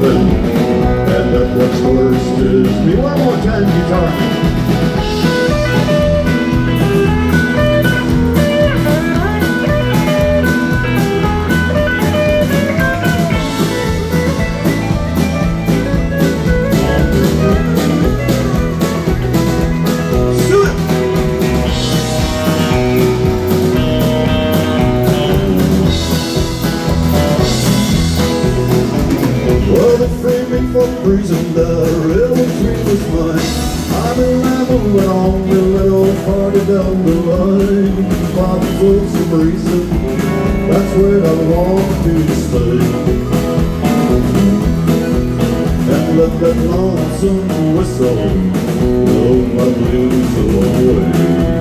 nothing. And that what's worst is me. One more time, guitar. For freezing the river tree was mine. I'm a rebel when on the little party down the line. Father for some reason, that's where I want to stay. And let that lonesome whistle blow my blues away.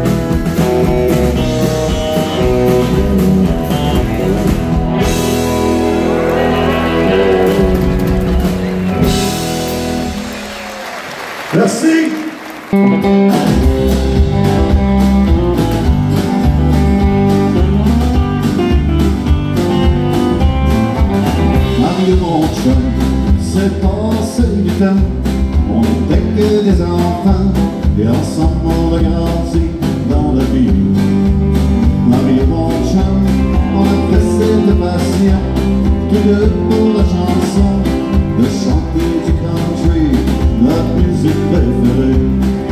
Merci. Mario mon chum, c'est passé du temps. On n'était que des enfants et ensemble on a grandi dans la vie. Mario mon chum, on a fait cette passion tous deux pour la chanson, de chanter du country, notre musique préférée.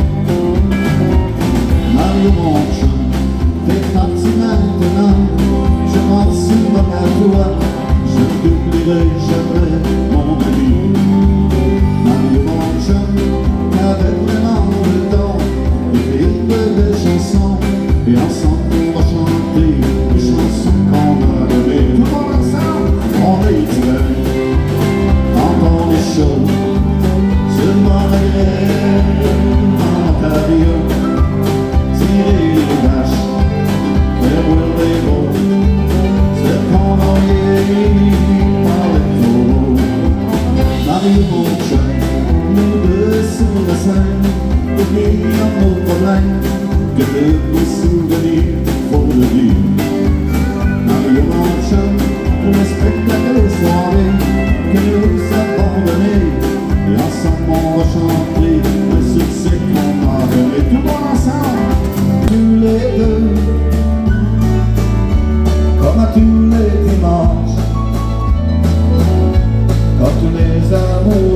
Mario mon chum, t'es parti maintenant, je m'en souviens à toi, je t'oublierai jamais mon ami. Mario mon chum, t'avais vraiment le temps d'écrire de belles chansons, et ensemble on va chanter les chansons qu'on a aimées. Tout le monde ensemble, on est tirés, entend les choses. Seulement la grève dans ta vie, tirer les vaches, faire brûler les veaux, c'est qu'on envoyait par les taureaux. Mario mon chum, nous deux sur la scène, oublions nos problèmes, que de beaux souvenirs, faut le dire. Mario mon chum, le spectacle soirée que nous avons donné, et ensemble on va chanter le succès qu'on a donné. Tout le monde ensemble, tous les deux, comme à tous les dimanches, quand tous les amours